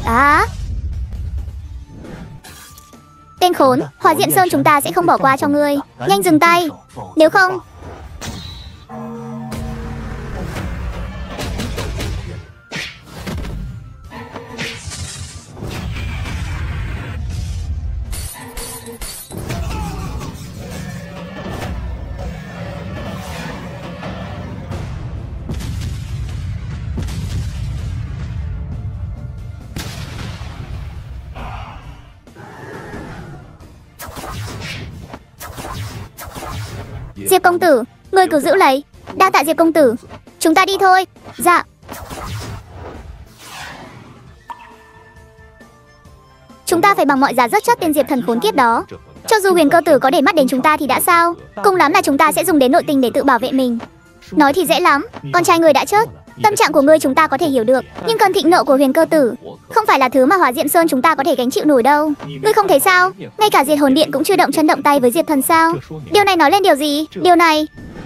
À, tên khốn, Hỏa Diệm Sơn chúng ta sẽ không bỏ qua cho ngươi. Nhanh dừng tay, nếu không... Diệp công tử, ngươi cứ giữ lấy. Đa tạ Diệp công tử. Chúng ta đi thôi. Dạ. Chúng ta phải bằng mọi giá rất chắc tên Diệp thần khốn kiếp đó. Cho dù Huyền Cơ tử có để mắt đến chúng ta thì đã sao? Cùng lắm là chúng ta sẽ dùng đến nội tình để tự bảo vệ mình. Nói thì dễ lắm, con trai ngươi đã chết. Tâm trạng của ngươi chúng ta có thể hiểu được, nhưng cơn thịnh nộ của Huyền Cơ tử không phải là thứ mà Hỏa Diệm Sơn chúng ta có thể gánh chịu nổi đâu. Ngươi không thấy sao? Ngay cả Diệt Hồn Điện cũng chưa động chân động tay với Diệp thần sao? Điều này nói lên điều gì? Điều này...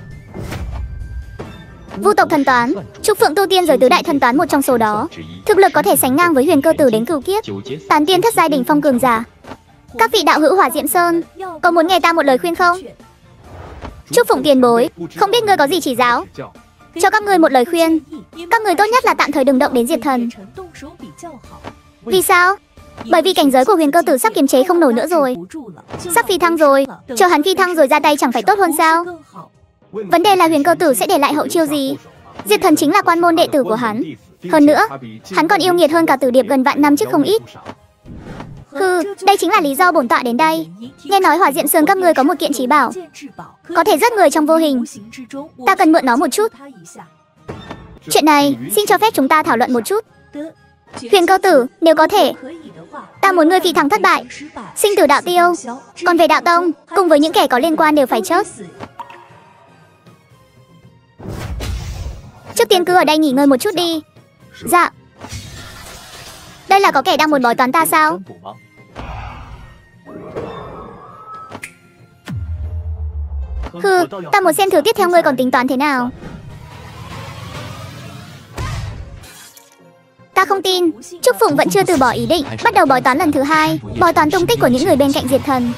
Vu tộc thần toán, Trúc Phượng tu tiên giới tứ đại thần toán một trong số đó. Thực lực có thể sánh ngang với Huyền Cơ tử đến cửu kiếp. Tán tiên thất giai đỉnh phong cường giả. Các vị đạo hữu Hỏa Diệm Sơn, có muốn nghe ta một lời khuyên không? Trúc Phụng tiền bối, không biết ngươi có gì chỉ giáo? Cho các ngươi một lời khuyên, các ngươi tốt nhất là tạm thời đừng động đến Diệt thần. Vì sao? Bởi vì cảnh giới của Huyền Cơ tử sắp kiềm chế không nổi nữa rồi. Sắp phi thăng rồi, chờ hắn phi thăng rồi ra tay chẳng phải tốt hơn sao? Vấn đề là Huyền Cơ tử sẽ để lại hậu chiêu gì? Diệt thần chính là quan môn đệ tử của hắn. Hơn nữa, hắn còn yêu nghiệt hơn cả Tử Điệp gần vạn năm chứ không ít. Đây chính là lý do bổn tọa đến đây. Nghe nói Hỏa Diệm Sơn các ngươi có một kiện trí bảo, có thể giết người trong vô hình. Ta cần mượn nó một chút. Chuyện này, xin cho phép chúng ta thảo luận một chút. Huyền Cơ tử, nếu có thể, ta muốn ngươi phi thăng thất bại, sinh tử đạo tiêu. Còn về đạo tông, cùng với những kẻ có liên quan đều phải chết. Trước tiên cứ ở đây nghỉ ngơi một chút đi. Dạ. Đây là có kẻ đang muốn bói toán ta sao? Ta muốn xem thử tiếp theo ngươi còn tính toán thế nào. Ta không tin, Trúc Phụng vẫn chưa từ bỏ ý định, bắt đầu bói toán lần thứ hai, bói toán tung tích của những người bên cạnh Diệt thần.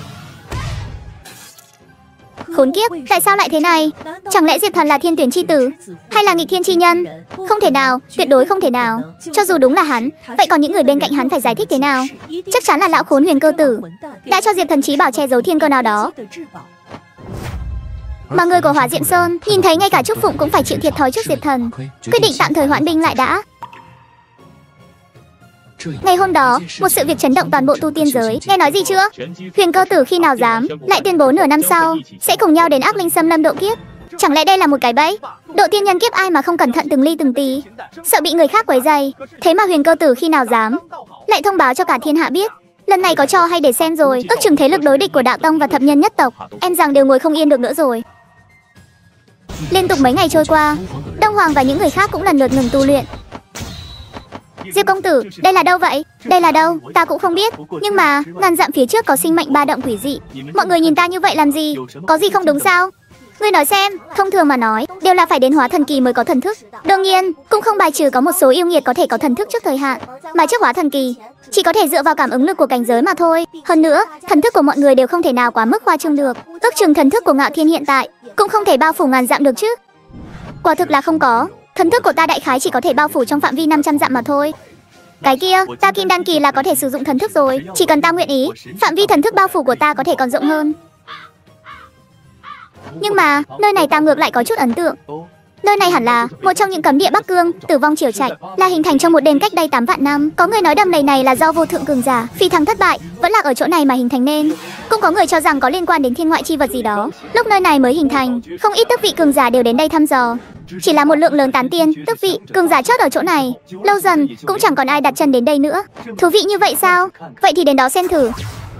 Khốn kiếp, tại sao lại thế này? Chẳng lẽ Diệt thần là thiên tuyển chi tử, hay là nghịch thiên chi nhân? Không thể nào, tuyệt đối không thể nào. Cho dù đúng là hắn, vậy còn những người bên cạnh hắn phải giải thích thế nào? Chắc chắn là lão khốn Huyền Cơ tử đã cho Diệt thần trí bảo che giấu thiên cơ nào đó. Mà người của Hỏa Diệm Sơn nhìn thấy ngay cả Trúc Phụng cũng phải chịu thiệt thòi trước Diệt thần, quyết định tạm thời hoãn binh lại đã. Ngày hôm đó, một sự việc chấn động toàn bộ tu tiên giới. Nghe nói gì chưa? Huyền Cơ tử khi nào dám lại tuyên bố nửa năm sau sẽ cùng nhau đến Ác Linh Xâm Lâm độ kiếp. Chẳng lẽ đây là một cái bẫy? Độ tiên nhân kiếp ai mà không cẩn thận từng ly từng tí, sợ bị người khác quấy rầy. Thế mà Huyền Cơ tử khi nào dám lại thông báo cho cả thiên hạ biết. Lần này có cho hay để xem rồi. Ước chừng thế lực đối địch của đạo tông và thập nhân nhất tộc, em rằng đều ngồi không yên được nữa rồi. Liên tục mấy ngày trôi qua, Đông Hoàng và những người khác cũng lần lượt ngừng tu luyện. Diệp công tử, đây là đâu vậy? Đây là đâu? Ta cũng không biết. Nhưng mà, ngàn dặm phía trước có sinh mệnh ba động quỷ dị. Mọi người nhìn ta như vậy làm gì? Có gì không đúng sao? Ngươi nói xem, thông thường mà nói, đều là phải đến hóa thần kỳ mới có thần thức. Đương nhiên, cũng không bài trừ có một số yêu nghiệt có thể có thần thức trước thời hạn. Mà trước hóa thần kỳ, chỉ có thể dựa vào cảm ứng lực của cảnh giới mà thôi. Hơn nữa, thần thức của mọi người đều không thể nào quá mức khoa trương được. Ước chừng thần thức của Ngạo Thiên hiện tại cũng không thể bao phủ ngàn dặm được chứ. Quả thực là không có. Thần thức của ta đại khái chỉ có thể bao phủ trong phạm vi 500 dặm mà thôi. Cái kia, ta kim đan kỳ là có thể sử dụng thần thức rồi. Chỉ cần ta nguyện ý, phạm vi thần thức bao phủ của ta có thể còn rộng hơn. Nhưng mà, nơi này ta ngược lại có chút ấn tượng. Nơi này hẳn là một trong những cấm địa Bắc Cương, Tử Vong Triều Trạch, là hình thành trong một đêm cách đây 8 vạn năm. Có người nói đầm lầy này là do vô thượng cường giả phi thăng thất bại, vẫn lạc ở chỗ này mà hình thành nên. Cũng có người cho rằng có liên quan đến thiên ngoại chi vật gì đó. Lúc nơi này mới hình thành, không ít tước vị cường giả đều đến đây thăm dò. Chỉ là một lượng lớn tán tiên, tước vị, cường giả chót ở chỗ này. Lâu dần, cũng chẳng còn ai đặt chân đến đây nữa. Thú vị như vậy sao? Vậy thì đến đó xem thử.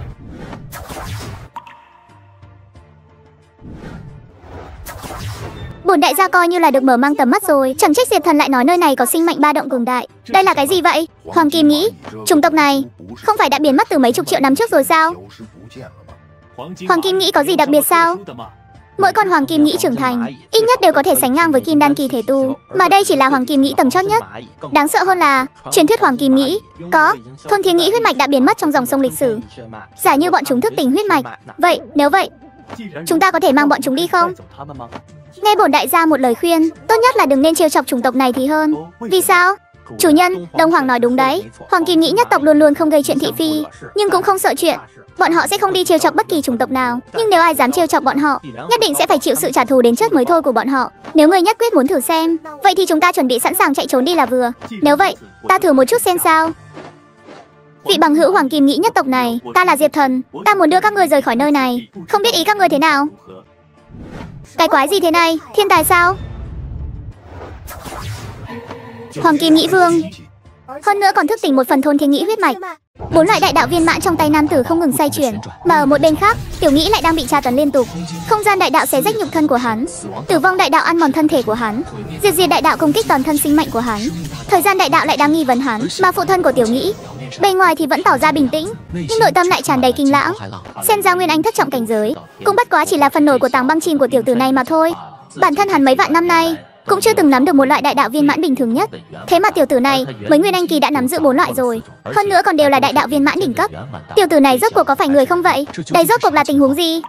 Bổn đại gia coi như là được mở mang tầm mắt rồi. Chẳng trách Diệt thần lại nói nơi này có sinh mệnh ba động cường đại. Đây là cái gì vậy? Hoàng Kim nghĩ, chủng tộc này không phải đã biến mất từ mấy chục triệu năm trước rồi sao? Hoàng Kim nghĩ có gì đặc biệt sao? Mỗi con hoàng kim nhĩ trưởng thành ít nhất đều có thể sánh ngang với kim đan kỳ thể tu, mà đây chỉ là hoàng kim nhĩ tầng chót nhất. Đáng sợ hơn là truyền thuyết hoàng kim nhĩ có thôn thiên nhĩ huyết mạch đã biến mất trong dòng sông lịch sử. Giả như bọn chúng thức tỉnh huyết mạch, nếu vậy chúng ta có thể mang bọn chúng đi không? Nghe bổn đại gia một lời khuyên, tốt nhất là đừng nên trêu chọc chủng tộc này thì hơn. Vì sao? Chủ nhân, Đông Hoàng nói đúng đấy. Hoàng kim nhĩ nhất tộc luôn luôn không gây chuyện thị phi, nhưng cũng không sợ chuyện. Bọn họ sẽ không đi trêu chọc bất kỳ chủng tộc nào, nhưng nếu ai dám trêu chọc bọn họ, nhất định sẽ phải chịu sự trả thù đến chết mới thôi của bọn họ. Nếu người nhất quyết muốn thử xem, vậy thì chúng ta chuẩn bị sẵn sàng chạy trốn đi là vừa. Nếu vậy, ta thử một chút xem sao. Vị bằng hữu hoàng kim nhĩ nhất tộc này, ta là Diệp Thần, ta muốn đưa các ngươi rời khỏi nơi này. Không biết ý các ngươi thế nào? Cái quái gì thế này? Thiên tài sao? Hoàng kim nhĩ vương, hơn nữa còn thức tỉnh một phần thôn thiên nhĩ huyết mạch. 4 loại đại đạo viên mãn trong tay nam tử không ngừng xoay chuyển, mà ở một bên khác, Tiểu Nhĩ lại đang bị tra tấn liên tục. Không gian đại đạo xé rách nhục thân của hắn, tử vong đại đạo ăn mòn thân thể của hắn, diệt diệt đại đạo công kích toàn thân sinh mệnh của hắn. Thời gian đại đạo lại đang nghi vấn hắn, mà phụ thân của Tiểu Nhĩ bề ngoài thì vẫn tỏ ra bình tĩnh, nhưng nội tâm lại tràn đầy kinh lãng. Xem ra Nguyên Anh thất trọng cảnh giới cũng bất quá chỉ là phần nổi của tàng băng chìm của tiểu tử này mà thôi. Bản thân hắn mấy vạn năm nay cũng chưa từng nắm được một loại đại đạo viên mãn bình thường nhất, thế mà tiểu tử này mới Nguyên Anh kỳ đã nắm giữ 4 loại rồi, hơn nữa còn đều là đại đạo viên mãn đỉnh cấp. Tiểu tử này rốt cuộc có phải người không vậy? Đây rốt cuộc là tình huống gì?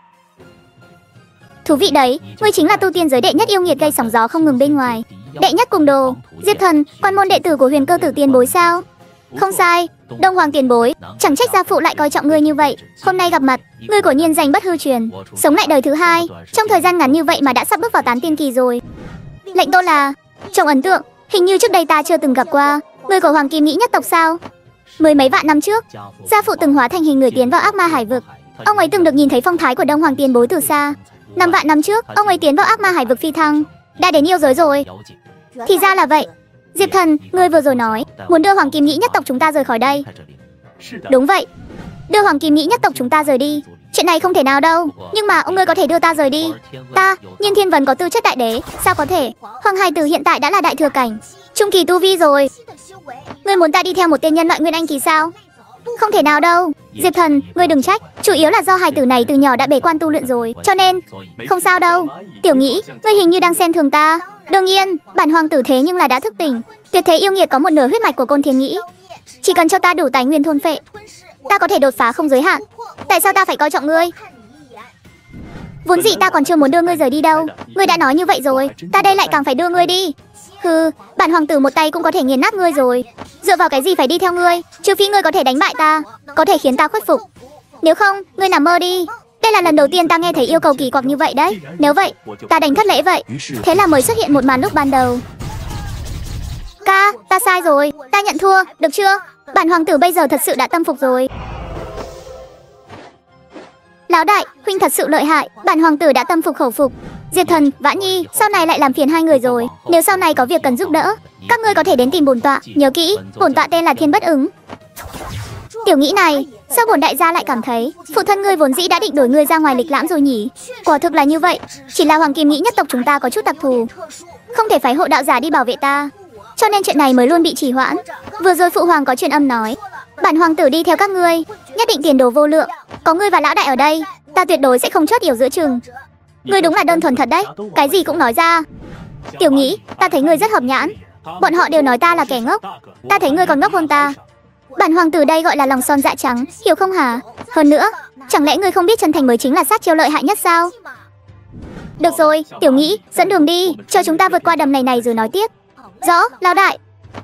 Thú vị đấy, ngươi chính là tu tiên giới đệ nhất yêu nghiệt gây sóng gió không ngừng bên ngoài, đệ nhất cùng đồ, Diệp Thần, quan môn đệ tử của Huyền Cơ Tử tiền bối sao? Không sai, Đông Hoàng tiền bối, chẳng trách gia phụ lại coi trọng ngươi như vậy. Hôm nay gặp mặt, ngươi quả nhiên danh bất hư truyền, sống lại đời thứ 2, trong thời gian ngắn như vậy mà đã sắp bước vào tán tiên kỳ rồi. Lệnh tôn là, trong ấn tượng, hình như trước đây ta chưa từng gặp qua. Ngươi của Hoàng Kim Nhĩ nhất tộc sao? Mười mấy vạn năm trước, gia phụ từng hóa thành hình người tiến vào ác ma hải vực. Ông ấy từng được nhìn thấy phong thái của Đông Hoàng tiền bối từ xa. 5 vạn năm trước, ông ấy tiến vào ác ma hải vực phi thăng, đã đến yêu giới rồi. Thì ra là vậy. Diệp Thần, ngươi vừa rồi nói muốn đưa Hoàng Kim Nhĩ nhất tộc chúng ta rời khỏi đây. Đúng vậy, đưa Hoàng Kim Nhĩ nhất tộc chúng ta rời đi. Chuyện này không thể nào đâu. Nhưng mà ông ngươi có thể đưa ta rời đi. Ta, Nhiên Thiên Vân có tư chất đại đế, sao có thể? Hoàng Hải Tử hiện tại đã là đại thừa cảnh, trung kỳ tu vi rồi. Ngươi muốn ta đi theo một tên nhân loại Nguyên Anh kỳ sao? Không thể nào đâu. Diệp Thần, ngươi đừng trách, chủ yếu là do hài tử này từ nhỏ đã bế quan tu luyện rồi, cho nên không sao đâu. Tiểu Nhĩ, ngươi hình như đang xem thường ta. Đương nhiên, bản hoàng tử thế nhưng là đã thức tỉnh. Tuyệt thế yêu nghiệt có một nửa huyết mạch của Côn Thiên Nhĩ. Chỉ cần cho ta đủ tài nguyên thôn phệ, ta có thể đột phá không giới hạn. Tại sao ta phải coi trọng ngươi? Vốn dĩ ta còn chưa muốn đưa ngươi rời đi đâu. Ngươi đã nói như vậy rồi, ta đây lại càng phải đưa ngươi đi. Hừ, bản hoàng tử một tay cũng có thể nghiền nát ngươi rồi. Dựa vào cái gì phải đi theo ngươi? Trừ phi ngươi có thể đánh bại ta, có thể khiến ta khuất phục. Nếu không, ngươi nằm mơ đi. Đây là lần đầu tiên ta nghe thấy yêu cầu kỳ quặc như vậy đấy. Nếu vậy, ta đánh thất lễ vậy. Thế là mới xuất hiện một màn lúc ban đầu. Ca, ta sai rồi, ta nhận thua, được chưa? Bản hoàng tử bây giờ thật sự đã tâm phục rồi. Lão đại, huynh thật sự lợi hại, bản hoàng tử đã tâm phục khẩu phục. Diệp Thần, Vãn Nhi, sau này lại làm phiền hai người rồi. Nếu sau này có việc cần giúp đỡ, các ngươi có thể đến tìm bổn tọa. Nhớ kỹ, bổn tọa tên là Thiên Bất Ứng. Tiểu Nhĩ này, sao bổn đại gia lại cảm thấy phụ thân ngươi vốn dĩ đã định đuổi ngươi ra ngoài lịch lãm rồi nhỉ? Quả thực là như vậy, chỉ là Hoàng Kim Nhĩ nhất tộc chúng ta có chút đặc thù, không thể phái hộ đạo giả đi bảo vệ ta, cho nên chuyện này mới luôn bị trì hoãn. Vừa rồi phụ hoàng có truyền âm nói, bản hoàng tử đi theo các ngươi, nhất định tiền đồ vô lượng. Có ngươi và lão đại ở đây, ta tuyệt đối sẽ không chót yểu giữa chừng. Ngươi đúng là đơn thuần thật đấy, cái gì cũng nói ra. Tiểu Nhĩ, ta thấy ngươi rất hợp nhãn. Bọn họ đều nói ta là kẻ ngốc, ta thấy ngươi còn ngốc hơn ta. Bản hoàng tử đây gọi là lòng son dạ trắng, hiểu không hả? Hơn nữa, chẳng lẽ ngươi không biết chân thành mới chính là sát chiêu lợi hại nhất sao? Được rồi, Tiểu Nhĩ, dẫn đường đi, cho chúng ta vượt qua đầm này rồi nói tiếp. Rõ, lão đại.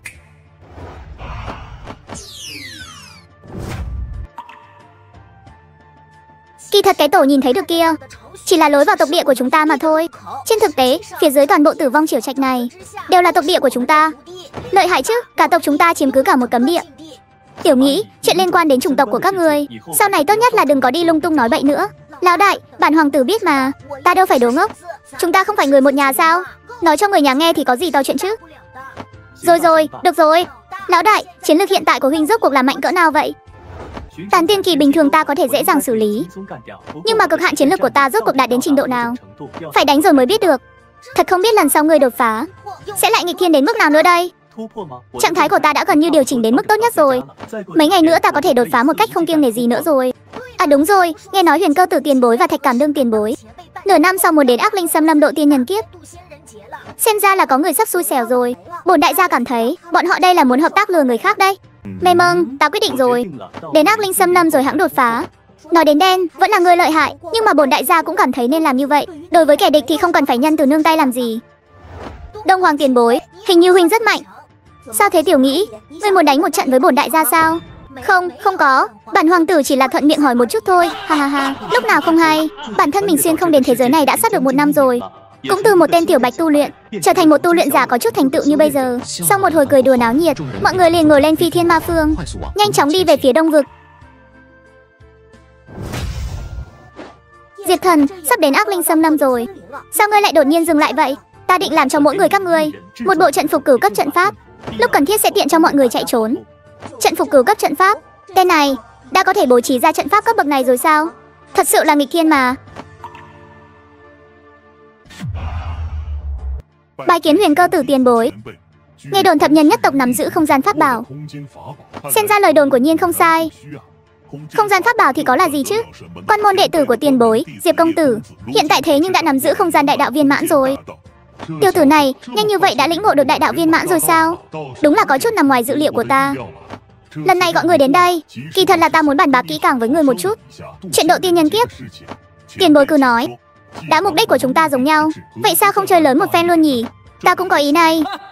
Kỳ thật cái tổ nhìn thấy được kia chỉ là lối vào tộc địa của chúng ta mà thôi. Trên thực tế, phía dưới toàn bộ Tử Vong Triều Trạch này đều là tộc địa của chúng ta. Lợi hại chứ, cả tộc chúng ta chiếm cứ cả một cấm địa. Tiểu Nhĩ, chuyện liên quan đến chủng tộc của các người, sau này tốt nhất là đừng có đi lung tung nói bậy nữa. Lão đại, bản hoàng tử biết mà, ta đâu phải đồ ngốc. Chúng ta không phải người một nhà sao? Nói cho người nhà nghe thì có gì to chuyện chứ. Rồi, được rồi. Lão đại, chiến lược hiện tại của huynh rốt cuộc là mạnh cỡ nào vậy? Tán tiên kỳ bình thường ta có thể dễ dàng xử lý, nhưng mà cực hạn chiến lược của ta rốt cuộc đạt đến trình độ nào? Phải đánh rồi mới biết được. Thật không biết lần sau ngươi đột phá sẽ lại nghịch thiên đến mức nào nữa đây. Trạng thái của ta đã gần như điều chỉnh đến mức tốt nhất rồi. Mấy ngày nữa ta có thể đột phá một cách không kiêng nể gì nữa rồi. À đúng rồi, nghe nói Huyền Cơ Tử tiền bối và Thạch Cảm Đương tiền bối nửa năm sau muốn đến Ác Linh Xâm Lâm độ tiên nhân kiếp. Xem ra là có người sắp xui xẻo rồi. Bổn đại gia cảm thấy bọn họ đây là muốn hợp tác lừa người khác đây. Mê mông, ta quyết định rồi. Đến Ác Linh Xâm Lâm rồi hãng đột phá. Nói đến đen, vẫn là người lợi hại, nhưng mà bổn đại gia cũng cảm thấy nên làm như vậy. Đối với kẻ địch thì không cần phải nhân từ nương tay làm gì. Đông Hoàng tiền bối, hình như huynh rất mạnh. Sao thế tiểu nghĩ? Ngươi muốn đánh một trận với bổn đại gia sao? Không, không có. Bản hoàng tử chỉ là thuận miệng hỏi một chút thôi. Ha ha ha, lúc nào không hay. Bản thân mình xuyên không đến thế giới này đã sắp được 1 năm rồi. Cũng từ một tên tiểu bạch tu luyện trở thành một tu luyện giả có chút thành tựu như bây giờ. Sau một hồi cười đùa náo nhiệt, mọi người liền ngồi lên phi thiên ma phương, nhanh chóng đi về phía đông vực. Diệp Thần, sắp đến Ác Linh Xâm Lâm rồi. Sao ngươi lại đột nhiên dừng lại vậy? Ta định làm cho mỗi người các ngươi một bộ trận phục cửu cấp trận pháp, lúc cần thiết sẽ tiện cho mọi người chạy trốn. Trận phục cửu cấp trận pháp, tên này đã có thể bố trí ra trận pháp cấp bậc này rồi sao? Thật sự là nghịch thiên mà. Bái kiến Huyền Cơ Tử tiền bối. Nghe đồn thập nhân nhất tộc nắm giữ không gian pháp bảo. Xem ra lời đồn của Nhiên không sai. Không gian pháp bảo thì có là gì chứ? Quan môn đệ tử của tiền bối, Diệp công tử, hiện tại thế nhưng đã nắm giữ không gian đại đạo viên mãn rồi. Tiểu tử này nhanh như vậy đã lĩnh ngộ được đại đạo viên mãn rồi sao? Đúng là có chút nằm ngoài dự liệu của ta. Lần này gọi người đến đây, kỳ thật là ta muốn bàn bạc kỹ càng với người một chút. Chuyện độ tiên nhân kiếp. Tiền bối cứ nói. Đã mục đích của chúng ta giống nhau, vậy sao không chơi lớn một phen luôn nhỉ? Ta cũng có ý này.